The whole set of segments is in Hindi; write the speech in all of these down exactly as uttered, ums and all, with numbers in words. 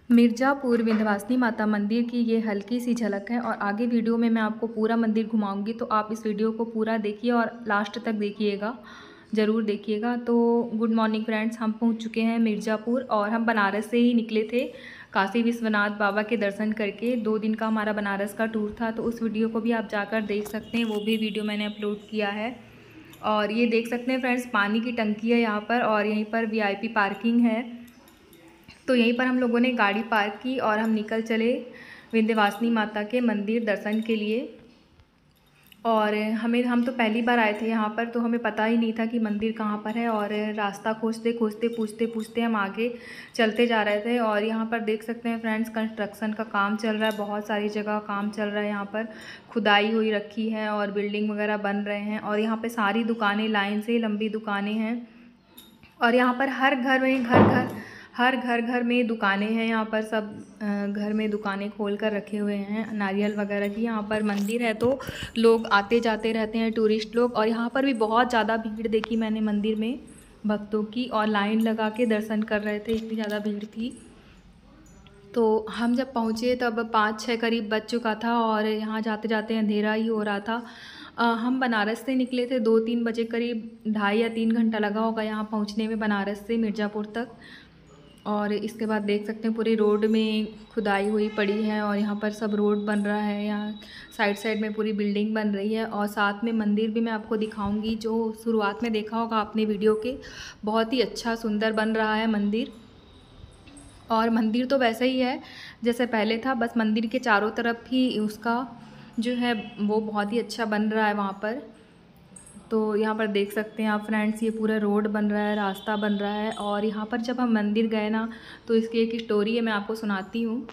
मिर्ज़ापुर विंध्यवासिनी माता मंदिर की ये हल्की सी झलक है और आगे वीडियो में मैं आपको पूरा मंदिर घुमाऊंगी, तो आप इस वीडियो को पूरा देखिए और लास्ट तक देखिएगा, ज़रूर देखिएगा। तो गुड मॉर्निंग फ्रेंड्स, हम पहुंच चुके हैं मिर्ज़ापुर और हम बनारस से ही निकले थे काशी विश्वनाथ बाबा के दर्शन करके। दो दिन का हमारा बनारस का टूर था, तो उस वीडियो को भी आप जाकर देख सकते हैं, वो भी वीडियो मैंने अपलोड किया है। और ये देख सकते हैं फ्रेंड्स, पानी की टंकी है यहाँ पर और यहीं पर वी आई पी पार्किंग है। तो यहीं पर हम लोगों ने गाड़ी पार्क की और हम निकल चले विंध्यवासिनी माता के मंदिर दर्शन के लिए। और हमें हम तो पहली बार आए थे यहाँ पर, तो हमें पता ही नहीं था कि मंदिर कहाँ पर है। और रास्ता खोजते खोजते पूछते पूछते हम आगे चलते जा रहे थे। और यहाँ पर देख सकते हैं फ्रेंड्स, कंस्ट्रक्शन का काम चल रहा है, बहुत सारी जगह काम चल रहा है। यहाँ पर खुदाई हुई रखी है और बिल्डिंग वगैरह बन रहे हैं। और यहाँ पर सारी दुकानें, लाइन से लंबी दुकानें हैं। और यहाँ पर हर घर में घर घर हर घर घर में दुकानें हैं। यहाँ पर सब घर में दुकानें खोल कर रखे हुए हैं नारियल वगैरह की। यहाँ पर मंदिर है तो लोग आते जाते रहते हैं, टूरिस्ट लोग। और यहाँ पर भी बहुत ज़्यादा भीड़ देखी मैंने मंदिर में भक्तों की, और लाइन लगा के दर्शन कर रहे थे, इतनी ज़्यादा भीड़ थी। तो हम जब पहुँचे तब पाँच छः करीब बज चुका था और यहाँ जाते जाते अंधेरा ही हो रहा था। आ, हम बनारस से निकले थे दो तीन बजे करीब, ढाई या तीन घंटा लगा होगा यहाँ पहुँचने में बनारस से मिर्ज़ापुर तक। और इसके बाद देख सकते हैं पूरी रोड में खुदाई हुई पड़ी है और यहाँ पर सब रोड बन रहा है। यहाँ साइड साइड में पूरी बिल्डिंग बन रही है। और साथ में मंदिर भी मैं आपको दिखाऊंगी, जो शुरुआत में देखा होगा आपने वीडियो के, बहुत ही अच्छा सुंदर बन रहा है मंदिर। और मंदिर तो वैसे ही है जैसे पहले था, बस मंदिर के चारों तरफ ही उसका जो है वो बहुत ही अच्छा बन रहा है वहाँ पर। तो यहाँ पर देख सकते हैं आप फ्रेंड्स, ये पूरा रोड बन रहा है, रास्ता बन रहा है। और यहाँ पर जब हम मंदिर गए ना, तो इसकी एक स्टोरी है, मैं आपको सुनाती हूँ।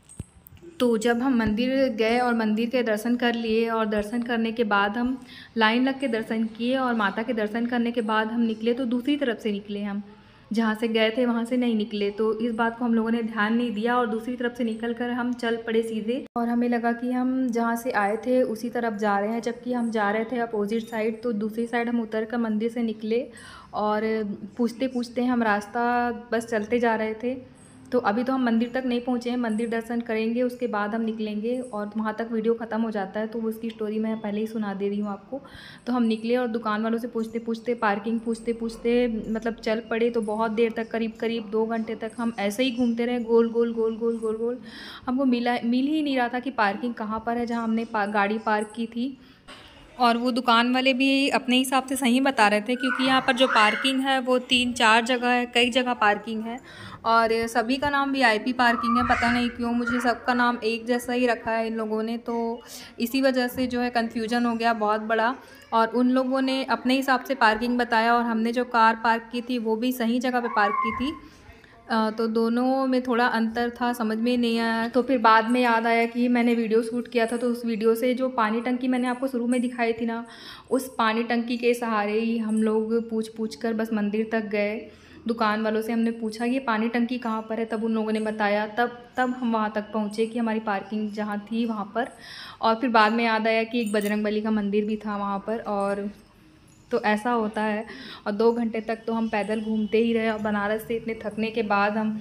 तो जब हम मंदिर गए और मंदिर के दर्शन कर लिए, और दर्शन करने के बाद हम लाइन लग के दर्शन किए, और माता के दर्शन करने के बाद हम निकले तो दूसरी तरफ से निकले, हम जहाँ से गए थे वहाँ से नहीं निकले। तो इस बात को हम लोगों ने ध्यान नहीं दिया और दूसरी तरफ से निकल कर हम चल पड़े सीधे। और हमें लगा कि हम जहाँ से आए थे उसी तरफ जा रहे हैं, जबकि हम जा रहे थे अपोजिट साइड। तो दूसरी साइड हम उतर कर मंदिर से निकले और पूछते पूछते हम रास्ता बस चलते जा रहे थे। तो अभी तो हम मंदिर तक नहीं पहुँचे हैं, मंदिर दर्शन करेंगे उसके बाद हम निकलेंगे, और वहाँ तक वीडियो ख़त्म हो जाता है, तो उसकी स्टोरी मैं पहले ही सुना दे रही हूँ आपको। तो हम निकले और दुकान वालों से पूछते पूछते, पार्किंग पूछते पूछते मतलब चल पड़े। तो बहुत देर तक, करीब करीब दो घंटे तक हम ऐसे ही घूमते रहे, गोल गोल गोल गोल गोल गोल। हमको मिला मिल ही नहीं रहा था कि पार्किंग कहाँ पर है जहाँ हमने गाड़ी पार्क की थी। और वो दुकान वाले भी अपने हिसाब से सही बता रहे थे, क्योंकि यहाँ पर जो पार्किंग है वो तीन चार जगह है, कई जगह पार्किंग है। और सभी का नाम वी आई पी पार्किंग है, पता नहीं क्यों मुझे सबका नाम एक जैसा ही रखा है इन लोगों ने। तो इसी वजह से जो है कन्फ्यूजन हो गया बहुत बड़ा। और उन लोगों ने अपने हिसाब से पार्किंग बताया, और हमने जो कार पार्क की थी वो भी सही जगह पे पार्क की थी। तो दोनों में थोड़ा अंतर था, समझ में नहीं आया। तो फिर बाद में याद आया कि मैंने वीडियो शूट किया था, तो उस वीडियो से जो पानी टंकी मैंने आपको शुरू में दिखाई थी ना, उस पानी टंकी के सहारे ही हम लोग पूछ पूछ कर बस मंदिर तक गए। दुकान वालों से हमने पूछा कि ये पानी टंकी कहाँ पर है, तब उन लोगों ने बताया, तब तब हम वहाँ तक पहुँचे कि हमारी पार्किंग जहाँ थी वहाँ पर। और फिर बाद में याद आया कि एक बजरंगबली का मंदिर भी था वहाँ पर। और तो ऐसा होता है। और दो घंटे तक तो हम पैदल घूमते ही रहे। और बनारस से इतने थकने के बाद हम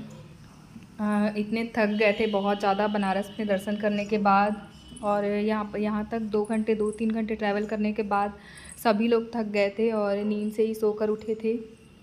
आ, इतने थक गए थे बहुत ज़्यादा बनारस में दर्शन करने के बाद। और यहाँ पर यहाँ तक दो घंटे दो तीन घंटे ट्रैवल करने के बाद सभी लोग थक गए थे और नींद से ही सोकर उठे थे।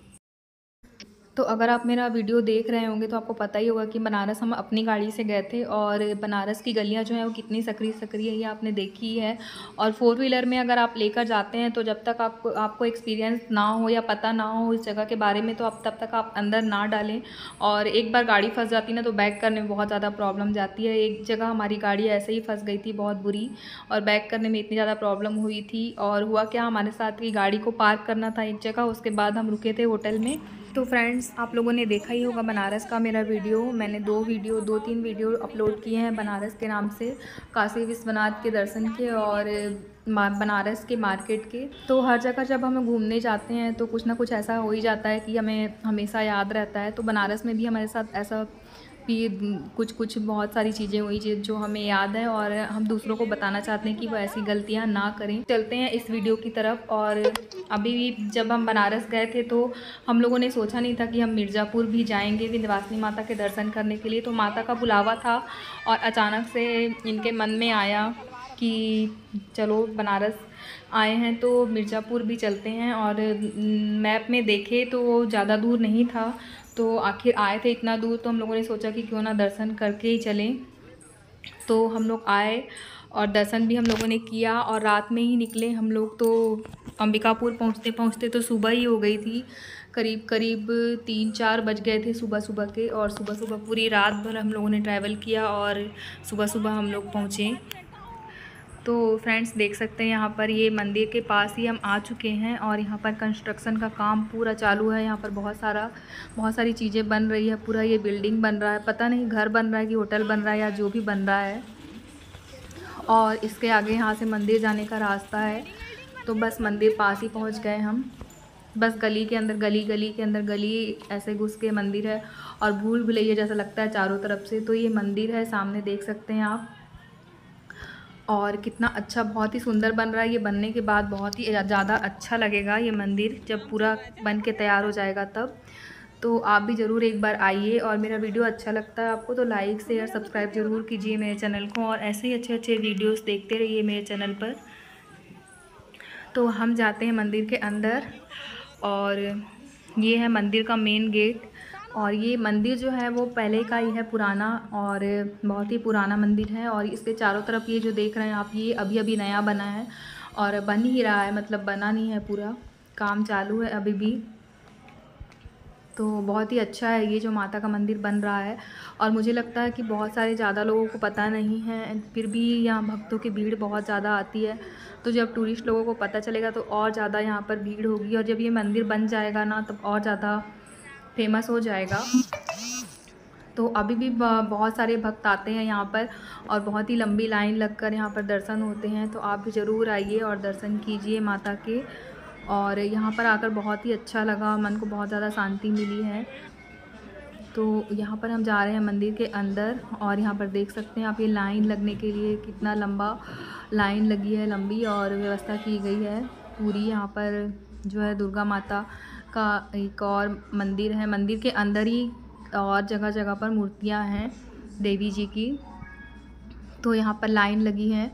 तो अगर आप मेरा वीडियो देख रहे होंगे तो आपको पता ही होगा कि बनारस हम अपनी गाड़ी से गए थे। और बनारस की गलियां जो हैं वो कितनी सकरी सकरी है, ये आपने देखी है। और फोर व्हीलर में अगर आप लेकर जाते हैं तो जब तक आपको आपको एक्सपीरियंस ना हो या पता ना हो इस जगह के बारे में, तो आप तब तक आप अंदर ना डालें। और एक बार गाड़ी फंस जाती ना तो बैक करने में बहुत ज़्यादा प्रॉब्लम जाती है। एक जगह हमारी गाड़ी ऐसे ही फंस गई थी बहुत बुरी, और बैक करने में इतनी ज़्यादा प्रॉब्लम हुई थी। और हुआ क्या, हमारे साथ की गाड़ी को पार्क करना था एक जगह, उसके बाद हम रुके थे होटल में। तो फ्रेंड्स, आप लोगों ने देखा ही होगा बनारस का मेरा वीडियो, मैंने दो वीडियो दो तीन वीडियो अपलोड किए हैं बनारस के नाम से, काशी विश्वनाथ के दर्शन के और बनारस के मार्केट के। तो हर जगह जब हम घूमने जाते हैं तो कुछ ना कुछ ऐसा हो ही जाता है कि हमें हमेशा याद रहता है। तो बनारस में भी हमारे साथ ऐसा फिर कुछ कुछ बहुत सारी चीज़ें हुई जो हमें याद है और हम दूसरों को बताना चाहते हैं कि वो ऐसी गलतियां ना करें। चलते हैं इस वीडियो की तरफ। और अभी भी जब हम बनारस गए थे तो हम लोगों ने सोचा नहीं था कि हम मिर्ज़ापुर भी जाएंगे विंध्यवासिनी माता के दर्शन करने के लिए। तो माता का बुलावा था और अचानक से इनके मन में आया कि चलो बनारस आए हैं तो मिर्ज़ापुर भी चलते हैं। और मैप में देखे तो ज़्यादा दूर नहीं था, तो आखिर आए थे इतना दूर तो हम लोगों ने सोचा कि क्यों ना दर्शन करके ही चलें। तो हम लोग आए और दर्शन भी हम लोगों ने किया और रात में ही निकले हम लोग। तो अंबिकापुर पहुंचते पहुंचते तो सुबह ही हो गई थी, करीब करीब तीन चार बज गए थे सुबह सुबह के। और सुबह सुबह पूरी रात भर हम लोगों ने ट्रैवल किया और सुबह सुबह हम लोग पहुँचे। तो फ्रेंड्स देख सकते हैं यहाँ पर ये मंदिर के पास ही हम आ चुके हैं और यहाँ पर कंस्ट्रक्शन का काम पूरा चालू है। यहाँ पर बहुत सारा बहुत सारी चीज़ें बन रही है, पूरा ये बिल्डिंग बन रहा है, पता नहीं घर बन रहा है कि होटल बन रहा है या जो भी बन रहा है। और इसके आगे यहाँ से मंदिर जाने का रास्ता है। तो बस मंदिर पास ही पहुँच गए हम, बस गली के अंदर गली गली के अंदर गली ऐसे घुस के मंदिर है और भूल भुलैया जैसा लगता है चारों तरफ से। तो ये मंदिर है, सामने देख सकते हैं आप। और कितना अच्छा, बहुत ही सुंदर बन रहा है। ये बनने के बाद बहुत ही ज़्यादा अच्छा लगेगा ये मंदिर जब पूरा बन के तैयार हो जाएगा तब। तो आप भी ज़रूर एक बार आइए। और मेरा वीडियो अच्छा लगता है आपको तो लाइक शेयर सब्सक्राइब ज़रूर कीजिए मेरे चैनल को और ऐसे ही अच्छे अच्छे वीडियोस देखते रहिए मेरे चैनल पर। तो हम जाते हैं मंदिर के अंदर और ये है मंदिर का मेन गेट। और ये मंदिर जो है वो पहले का ही है, पुराना, और बहुत ही पुराना मंदिर है। और इसके चारों तरफ ये जो देख रहे हैं आप, ये अभी अभी नया बना है और बन ही रहा है, मतलब बना नहीं है, पूरा काम चालू है अभी भी। तो बहुत ही अच्छा है ये जो माता का मंदिर बन रहा है। और मुझे लगता है कि बहुत सारे ज़्यादा लोगों को पता नहीं है, फिर भी यहाँ भक्तों की भीड़ बहुत ज़्यादा आती है। तो जब टूरिस्ट लोगों को पता चलेगा तो और ज़्यादा यहाँ पर भीड़ होगी और जब ये मंदिर बन जाएगा ना तब और ज़्यादा फेमस हो जाएगा। तो अभी भी बहुत सारे भक्त आते हैं यहाँ पर और बहुत ही लंबी लाइन लगकर यहाँ पर दर्शन होते हैं। तो आप भी ज़रूर आइए और दर्शन कीजिए माता के। और यहाँ पर आकर बहुत ही अच्छा लगा, मन को बहुत ज़्यादा शांति मिली है। तो यहाँ पर हम जा रहे हैं मंदिर के अंदर और यहाँ पर देख सकते हैं आप, ये लाइन लगने के लिए कितना लंबा लाइन लगी है, लंबी, और व्यवस्था की गई है पूरी। यहाँ पर जो है दुर्गा माता का एक और मंदिर है, मंदिर के अंदर ही और जगह जगह पर मूर्तियाँ हैं देवी जी की। तो यहाँ पर लाइन लगी है,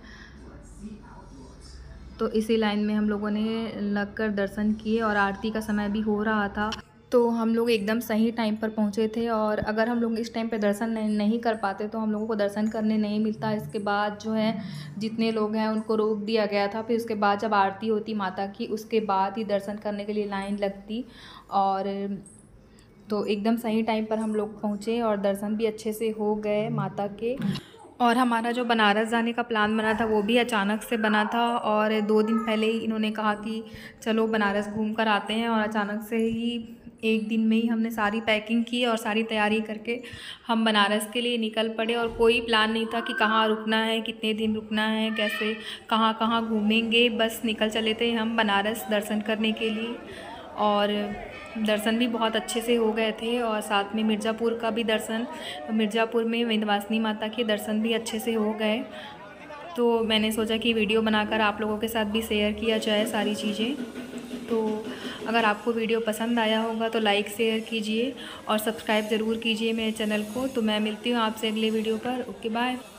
तो इसी लाइन में हम लोगों ने लगकर दर्शन किए और आरती का समय भी हो रहा था। तो हम लोग एकदम सही टाइम पर पहुँचे थे और अगर हम लोग इस टाइम पे दर्शन नहीं, नहीं कर पाते तो हम लोगों को दर्शन करने नहीं मिलता। इसके बाद जो है जितने लोग हैं उनको रोक दिया गया था। फिर उसके बाद जब आरती होती माता की उसके बाद ही दर्शन करने के लिए लाइन लगती। और तो एकदम सही टाइम पर हम लोग पहुँचे और दर्शन भी अच्छे से हो गए माता के। और हमारा जो बनारस जाने का प्लान बना था वो भी अचानक से बना था और दो दिन पहले ही इन्होंने कहा कि चलो बनारस घूम कर आते हैं। और अचानक से ही एक दिन में ही हमने सारी पैकिंग की और सारी तैयारी करके हम बनारस के लिए निकल पड़े। और कोई प्लान नहीं था कि कहाँ रुकना है, कितने दिन रुकना है, कैसे कहाँ कहाँ घूमेंगे, बस निकल चले थे हम बनारस दर्शन करने के लिए। और दर्शन भी बहुत अच्छे से हो गए थे और साथ में मिर्ज़ापुर का भी दर्शन, मिर्ज़ापुर में विंध्यवासिनी माता के दर्शन भी अच्छे से हो गए। तो मैंने सोचा कि वीडियो बनाकर आप लोगों के साथ भी शेयर किया जाए सारी चीज़ें। तो अगर आपको वीडियो पसंद आया होगा तो लाइक शेयर कीजिए और सब्सक्राइब ज़रूर कीजिए मेरे चैनल को। तो मैं मिलती हूँ आपसे अगले वीडियो पर। Okay bye.